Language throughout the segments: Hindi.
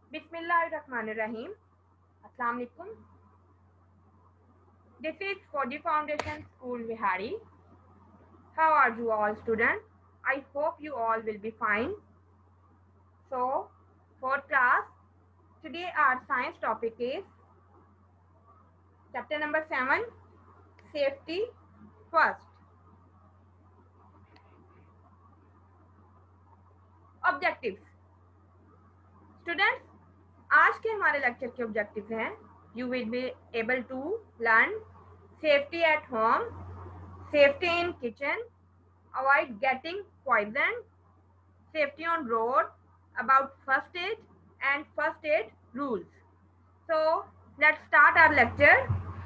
Bismillahirrahmanirrahim. Assalamu alaikum. This is Koji Foundation School Vihari. How are you all students? I hope you all will be fine. So, for class, today our science topic is chapter number 7, Safety First. Objectives. Students, आज के हमारे लेक्चर के ऑब्जेक्टिव हैं you will be able to learn safety at home, safety in kitchen, avoid getting poison, safety on road, about first aid and first aid rules. So let's start our lecture.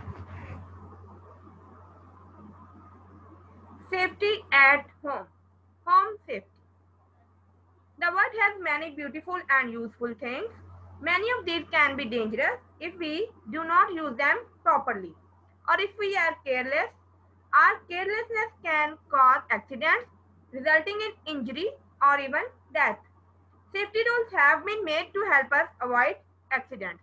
Safety at home, home safety. The world has many beautiful and useful things. Many of these can be dangerous if we do not use them properly, or if we are careless. Our carelessness can cause accidents, resulting in injury or even death. Safety rules have been made to help us avoid accidents.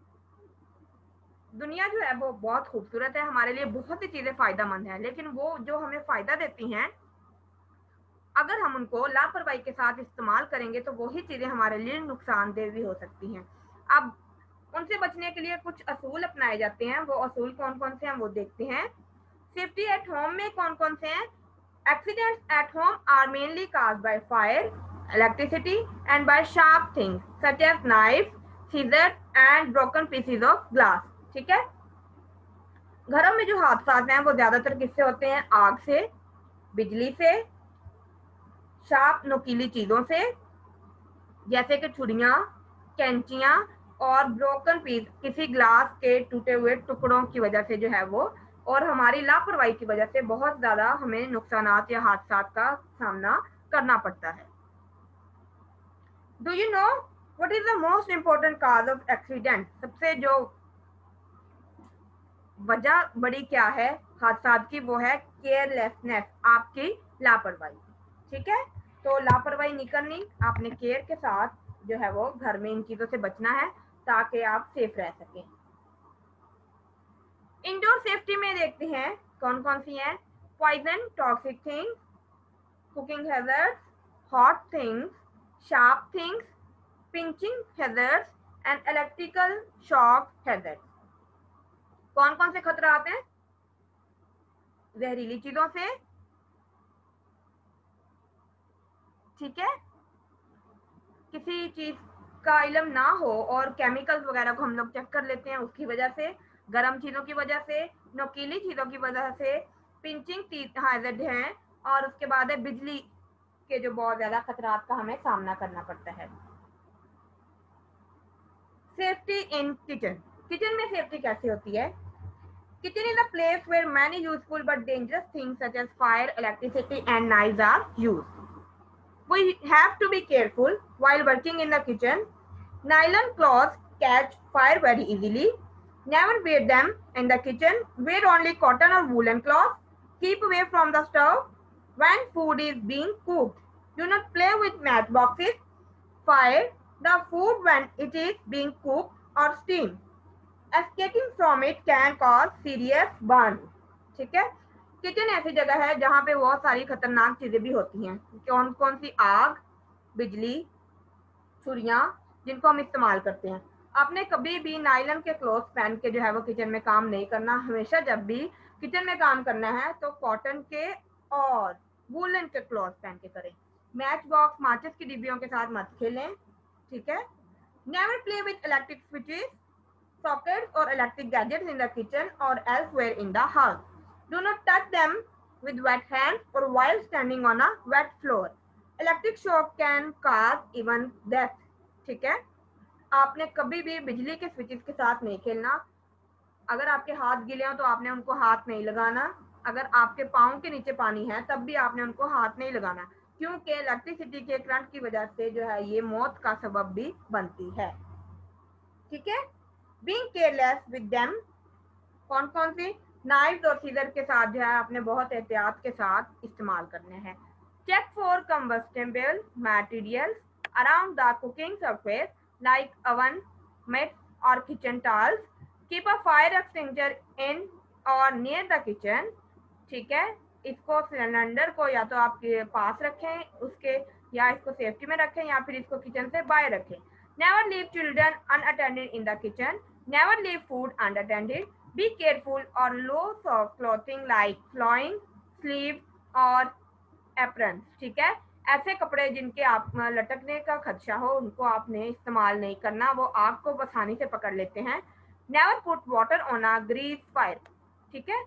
दुनिया जो है वो बहुत खूबसूरत है, हमारे लिए बहुत सी चीजें फायदेमंद हैं, लेकिन वो जो हमें फायदा देती हैं, अगर हम उनको लापरवाही के साथ इस्तेमाल करेंगे तो वही चीजें हमारे लिए नुकसानदेह भी हो सकती हैं. अब उनसे बचने के लिए कुछ असूल अपनाए जाते हैं. वो असूल कौन कौन से हैं वो देखते हैं. सेफ्टी एट होम में कौन कौन से हैं? Accidents at home are mainly caused by fire, electricity and by sharp things such as knives, scissors and broken pieces of glass. ठीक है. घरों में जो हादसा हैं वो ज्यादातर किससे होते हैं? आग से, बिजली से, शार्प नुकीली चीजों से जैसे कि छुरियां, कैंचियां और ब्रोकन पीस किसी ग्लास के टूटे हुए टुकड़ों की वजह से जो है वो, और हमारी लापरवाही की वजह से बहुत ज्यादा हमें नुकसानात या हादसा का सामना करना पड़ता है. Do you know what is the most important cause of accident? सबसे जो वजह बड़ी क्या है हादसा की, वो है केयरलेसनेस, आपकी लापरवाही. ठीक है. तो लापरवाही नहीं करनी, आपने केयर के साथ जो है वो घर में इन चीजों से बचना है ताकि आप सेफ रह सकें. इंडोर सेफ्टी में देखते हैं कौन कौन सी हैं. Poison, toxic things, cooking hazards, hot things, sharp things, pinching hazards and electrical shock hazards. कौन कौन से खतरा आते हैं? जहरीली चीजों से, ठीक है, किसी चीज का इल्म ना हो और केमिकल्स वगैरह को हम लोग चेक कर लेते हैं उसकी वजह से, गर्म चीजों की वजह से, नुकीली चीजों की वजह से, पिंचिंग हैजर्ड हैं, और उसके बाद है बिजली के जो बहुत ज्यादा खतरात का हमें सामना करना पड़ता है. Safety in kitchen. किचन में सेफ्टी कैसे होती है? Kitchen is a place where many useful but dangerous things such as fire, electricity and knives are used. We have to be careful while working in the kitchen. Nylon cloths catch fire very easily. Never wear them in the kitchen. Wear only cotton or woolen cloth. Keep away from the stove when food is being cooked. Do not play with matchboxes. Fire the food when it is being cooked or steamed. Escaping from it can cause serious burn. ठीक है. किचन ऐसी जगह है जहाँ पे बहुत सारी खतरनाक चीजें भी होती हैं. कौन कौन सी? आग, बिजली, छुरियां जिनको हम इस्तेमाल करते हैं. आपने कभी भी नायलन के क्लोथ पहन के जो है वो किचन में काम नहीं करना. हमेशा जब भी किचन में काम करना है तो कॉटन के और वूलन के क्लॉथ पहन के करें. मैच बॉक्स, माचिस की डिब्बियों के साथ मत खेलें. ठीक है. Never play with electric switches, sockets or electric gadgets in the kitchen or elsewhere in the house. Do not touch them with wet hands or while standing on a wet floor. Electric shock can cause even death. ठीक है. आपने कभी भी बिजली के स्विचेस के साथ नहीं खेलना. अगर आपके हाथ गीले हो तो आपने उनको हाथ नहीं लगाना. अगर आपके पाँव के नीचे पानी है तब भी आपने उनको हाथ नहीं लगाना, क्योंकि इलेक्ट्रिसिटी के करंट की वजह से जो है ये मौत का सबब भी बनती है. ठीक है. Being careless with them, कौन कौन सी? नाइफ और सीजर के साथ जो है आपने बहुत एहतियात के साथ इस्तेमाल करने हैं. Check for combustible materials around the cooking surface. like oven mitts or kitchen towels. Keep a fire extinguisher in or near the kitchen. ठीक है, इसको सिलेंडर को या तो आपके पास रखें उसके, या इसको सेफ्टी में रखें, या फिर इसको किचन से बाहर रखें. Never leave children unattended in the kitchen. Never leave food unattended. Be careful or loose of clothing like flowing sleeves or aprons. ठीक है, ऐसे कपड़े जिनके आप लटकने का खदशा हो उनको आपने इस्तेमाल नहीं करना, वो आग को आसानी से पकड़ लेते हैं. Never put water on a grease fire. ठीक है.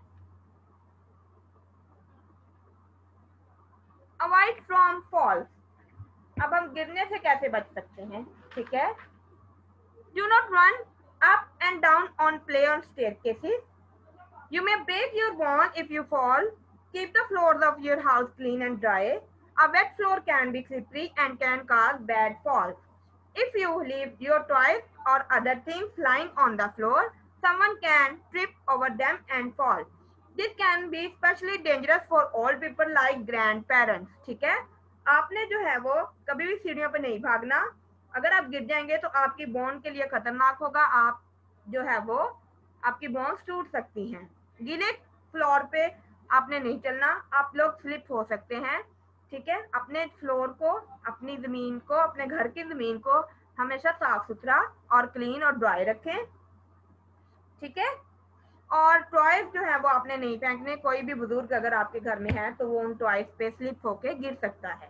Avoid from falls. अब हम गिरने से कैसे बच सकते हैं? ठीक है. Do not run up and down on play on staircases. You may break your bone if you fall. Keep the floors of your house clean and dry. A wet floor can be slippery and can cause bad falls. If you leave your toys or other things lying on the floor, someone can trip over them and fall. This can be especially dangerous for old people like grandparents. ठीक है, आपने जो है वो कभी भी सीढ़ियों पे नहीं भागना. अगर आप गिर जाएंगे तो आपकी बोन के लिए खतरनाक होगा. आप जो है वो आपकी बोन्स टूट सकती हैं. गीले फ्लोर पे आपने नहीं चलना, आप लोग स्लिप हो सकते हैं. ठीक है, अपने फ्लोर को, अपनी जमीन को, अपने घर की जमीन को हमेशा साफ सुथरा और क्लीन और ड्राई रखें. ठीक है, और टॉयज जो है वो आपने नहीं फेंकने. कोई भी बुजुर्ग अगर आपके घर में है तो वो उन टॉयज पे स्लिप होके गिर सकता है.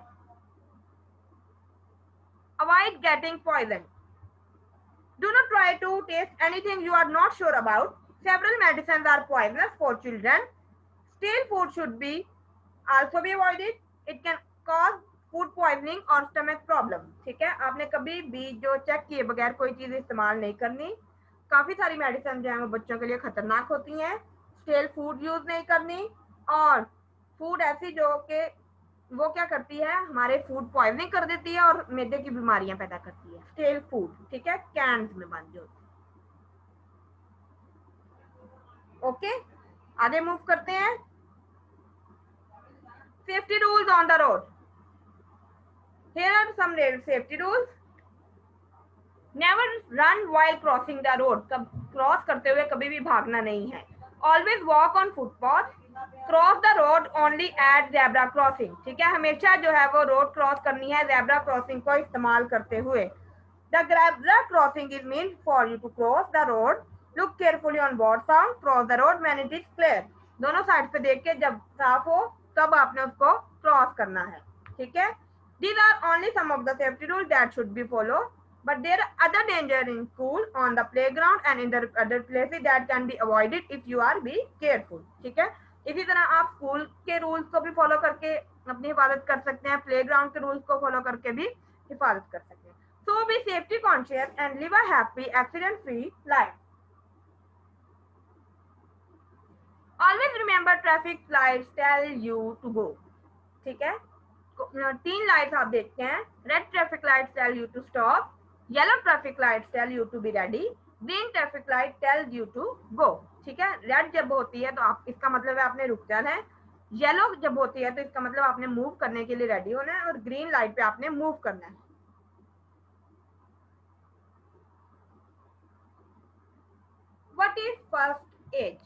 Avoid getting poisoned. Do not try to taste anything you are not sure about. Several medicines are poisonous for children. Stale food should be also be avoided. It can cause food poisoning or stomach problem. ठीक है, आपने कभी भी जो चेक किए बगैर कोई चीज इस्तेमाल नहीं करनी. काफी सारी मेडिसिन जो है वो बच्चों के लिए खतरनाक होती हैं. स्टेल फूड यूज नहीं करनी, और फूड ऐसी जो कि वो क्या करती है, हमारे फूड पॉइजनिंग कर देती है और मैदे की बीमारियां पैदा करती है. स्टेल फूड, ठीक है, कैन में बंद जो होती है. ओके, आगे मूव करते हैं. Safety rules on the road. Here are some safety rules. Never run while crossing the road. Cross करते हुए कभी भी भागना नहीं है. Always walk on footpath. Cross the road only at zebra crossing. ठीक है, हमेशा जो है वो रोड क्रॉस करनी है zebra crossing को इस्तेमाल करते हुए. The zebra crossing is meant for you to cross the road. Look carefully on both sides. Cross the road when it is clear. दोनों साइड पे देख के जब साफ हो तब आपने उसको क्रॉस करना है. ठीक है, these are only some of the safety rules that should be followed. But there are other dangers in school, on the playground and in the other places that can be avoided if you are be careful. ठीक है, इसी तरह आप स्कूल के रूल्स को भी फॉलो करके अपनी हिफाजत कर सकते हैं, प्लेग्राउंड के रूल्स को फॉलो करके भी हिफाजत कर सकते हैं. So be safety conscious and live a happy accident free life. Always remember traffic lights tell you to go. ठीक है, 3 लाइट्स आप देखते हैं. Red traffic light tell you to stop, yellow traffic light tell you to be ready, green traffic light tell you to go. ठीक है, रेड जब होती है तो आप, इसका मतलब है आपने रुक जाना है. येलो जब होती है तो इसका मतलब आपने मूव करने के लिए रेडी होना है, और ग्रीन लाइट पे आपने मूव करना है. What is first aid?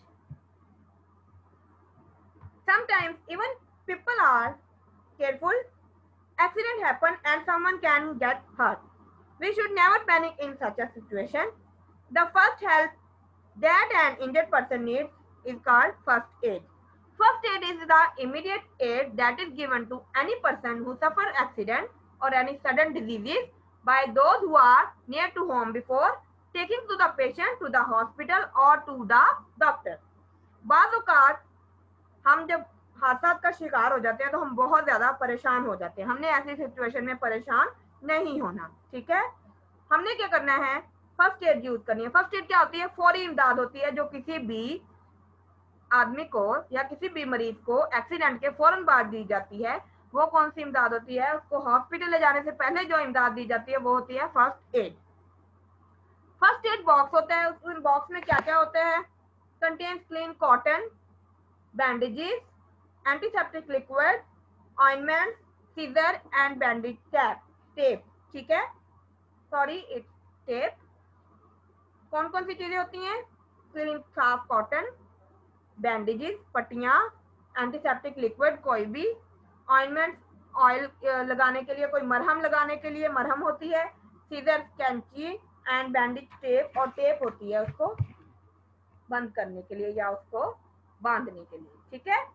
Sometimes even people are careful, accident happen and someone can get hurt. We should never panic in such a situation. The first help that an injured person needs is called first aid. First aid is the immediate aid that is given to any person who suffers accident or any sudden diseases by those who are near to home before taking to the patient to the hospital or to the doctor. बाज़ औक़ात हम जब हादसा का शिकार हो जाते हैं तो हम बहुत ज्यादा परेशान हो जाते हैं. हमने ऐसी सिचुएशन में परेशान नहीं होना. ठीक है, हमने क्या करना है, फर्स्ट एड यूज करनी है. फर्स्ट एड क्या होती है? फौरी इमदाद होती है जो किसी भी आदमी को या किसी भी मरीज को एक्सीडेंट के फौरन बाद दी जाती है. वो कौन सी इमदाद होती है? उसको हॉस्पिटल ले जाने से पहले जो इमदाद दी जाती है वो होती है first aid. First aid box होता है. उस बॉक्स में क्या क्या होता है? Contains clean cotton, bandages, antiseptic liquid, ointment, scissor and bandage tape. ठीक है, सॉरी, टेप। कौन कौन सी चीजें होती हैं? क्लीन साफ कॉटन, बैंडेजेस पट्टियां, एंटीसेप्टिक लिक्विड कोई भी, ऑइंटमेंट ऑयल लगाने के लिए, कोई मरहम लगाने के लिए मरहम होती है, सीजर कैंची एंड बैंडेज टेप, और टेप होती है उसको बंद करने के लिए या उसको बांधने के लिए। ठीक है।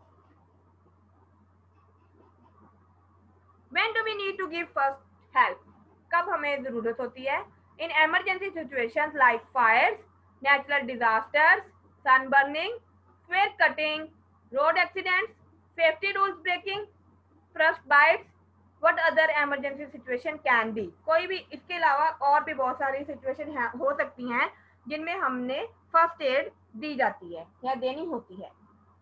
When do we need to give first help? कब हमें जरूरत होती है? In emergency situations like fires, natural disasters, sunburning, sword cutting, road accidents, safety rules breaking, frost bites, what other emergency situation can be? कोई भी, इसके अलावा और भी बहुत सारी सिचुएशन हो सकती हैं जिनमें हमने फर्स्ट एड दी जाती है या देनी होती है।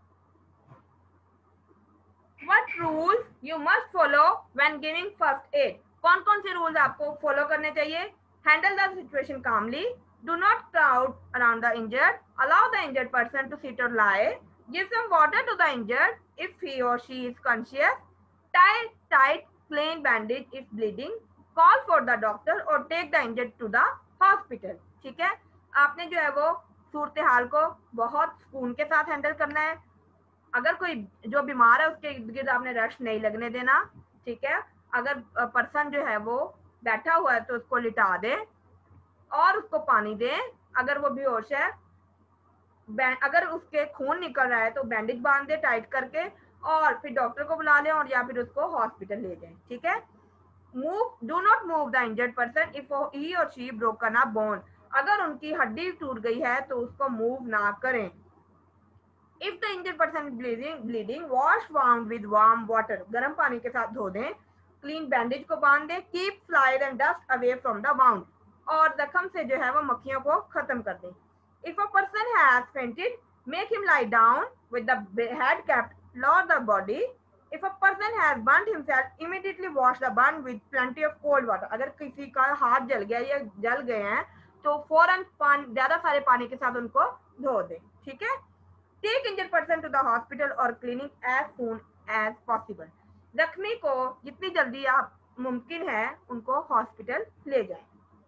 What rules you must follow when giving first aid? कौन कौन से रूल्स आपको फॉलो करने चाहिए? Handle the situation calmly. Do not crowd around the injured. Allow the injured person to sit or lie. Give some water to the injured if he or she is conscious. Tie tight, clean bandage if bleeding. Call for the doctor or take the injured to the hospital. ठीक है, आपने जो है वो सूरत हाल को बहुत सुकून के साथ हैंडल करना है। अगर कोई जो बीमार है उसके इर्द गिर्द आपने रश नहीं लगने देना। ठीक है, अगर पर्सन जो है वो बैठा हुआ है तो उसको लिटा दे और उसको पानी दे। अगर वो बेहोश है, अगर उसके खून निकल रहा है तो बैंडेज बांध दे टाइट करके, और फिर डॉक्टर को बुला लें और या फिर उसको हॉस्पिटल ले जाएं। ठीक है। Do not move the injured person if he or she broken a bone. अगर उनकी हड्डी टूट गई है तो उसको मूव ना करें। If the injured person is bleeding, wash wound with warm water. गर्म पानी के साथ धो दें। Clean bandage को बांध दें। Keep flies and dust away from the wound. और जख्म से जो है वो मक्खियों को खत्म कर दें। If a person has fainted, make him lie down with the head kept, lower the body. If a person has burnt himself, immediately wash the burn with plenty of cold water. अगर किसी का हाथ जल गया या जल गए हैं तो फौरन ज्यादा सारे पानी के साथ उनको धो दें। ठीक है। Take injured person to the hospital or clinic as soon as possible. जख्मी को जितनी जल्दी आप मुमकिन है उनको हॉस्पिटल ले जाएं।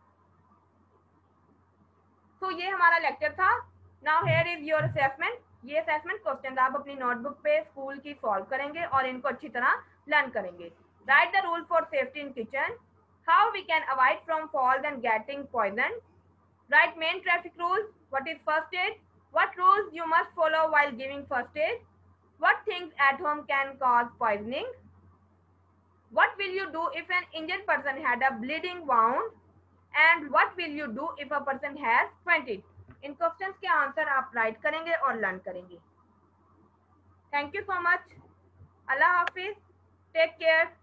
तो ये हमारा लेक्चर था। Now here is your assessment. ये असेसमेंट क्वेश्चन आप अपनी नोटबुक पे स्कूल की सॉल्व करेंगे और इनको अच्छी तरह लर्न करेंगे। Write the rule for safety in kitchen. How we can avoid from falls and getting poisoned. Write main traffic rules. What is first aid? What rules you must follow while giving first aid? What things at home can cause poisoning? What will you do if an injured person had a bleeding wound? And what will you do if a person has fainted? इन क्वेश्चंस के आंसर आप राइट करेंगे और लर्न करेंगे। Thank you so much. अल्लाह हाफिज। Take care.